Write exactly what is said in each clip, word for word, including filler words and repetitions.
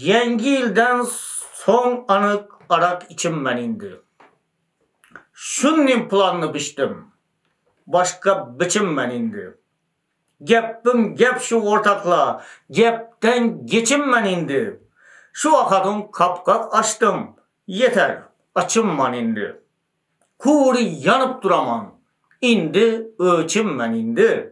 Yangi yildan so'ng aniq arak içimmen indi. Şunnin planını biçtim. Başka biçimmen indi. Gepim gep şu ortakla, gepten geçimmen indi. Şu vakadın kapkak açtım. Yeter, açımman indi. Kuri yanıp duraman. İndi, ölçimmen indi.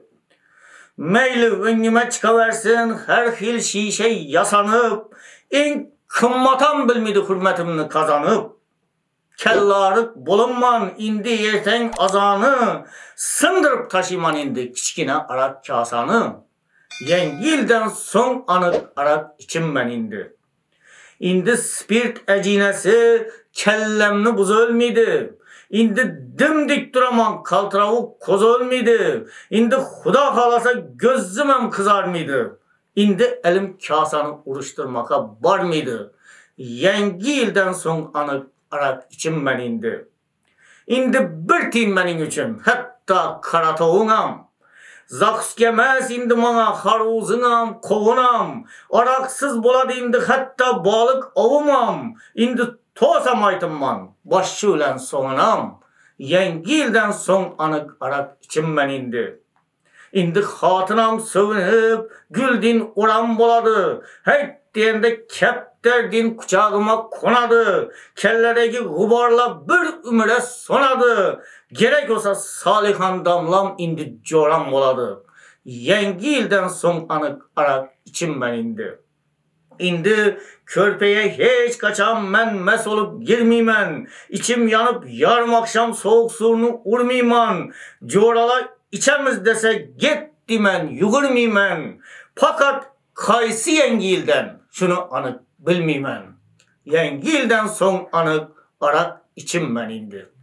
Meyli önüme çıkaversin, her hil şişe yasanıp, en kımmatan bilmedi hürmetimini kazanıp, kellarık bulunman indi yerten azanı, sındırıp taşıman indi kiçkine arak kasanı, yengilden son anık arak içimmen indi. İndi spirt ecinesi kellemni buz ölmedi. İndi dimdik duraman kaltıravuk koz ölmedi. İndi Xuda halasa gözümem kızar mıydı? İndi elim kasanı uruşturmaka bar mıydı? Yangi yilden son anık arak içimmen indi. İndi bir tiyim benim için hatta karatoğunam. Zaks gemez indi bana haruzunam, kovunam. Araksız boladı indi hatta balık ovumam. İndi tosam aytımman, başçı ulan sonunam. Yangi yilden son anık arak içimmen indi. İndi hatınam sövünüp, güldin uram boladı. Hey diyende kepterdin kucağıma konadı. Kelledeki gubarla bir ümüre sonadı. Gerek olsa salihan damlam indi coram boladı. Yangi yilden son anık arak içimmen indi. İndi körpeye hiç kaçam men mes olup girmeymen. İçim yanıp yarım akşam soğuk suyunu urmeyman. Corala içemiz dese git dimen yugurmeymen. Fakat kaysi yangi yilden şunu anık bilmeymen. Yangi yilden son anık arak içimmen indi.